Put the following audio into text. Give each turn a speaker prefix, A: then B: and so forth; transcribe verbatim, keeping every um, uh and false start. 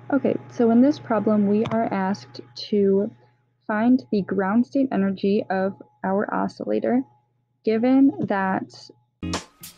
A: Okay, so in this problem, we are asked to find the ground state energy of our oscillator, given that